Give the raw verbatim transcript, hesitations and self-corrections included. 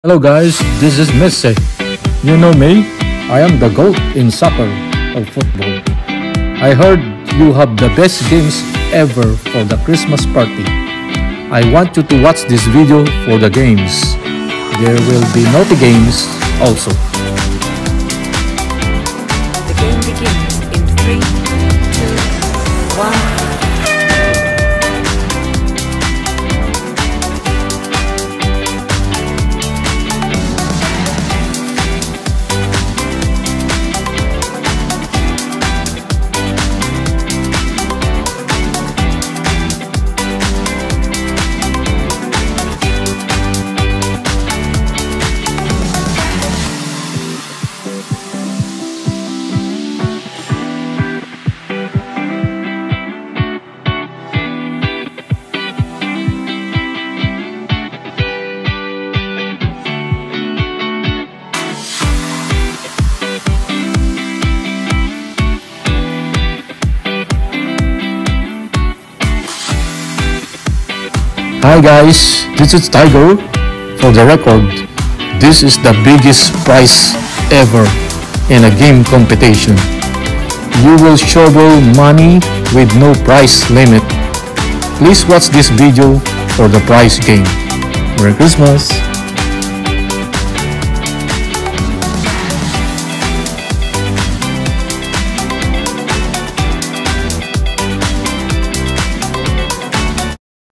Hello guys, this is Messi. You know me? I am the GOAT in soccer or football. I heard you have the best games ever for the Christmas party. I want you to watch this video for the games. There will be naughty games also. The game begins in three, two, one. Hi guys, this is Tiger. For the record, this is the biggest prize ever in a game competition. You will shovel money with no price limit. Please watch this video for the prize game. Merry Christmas!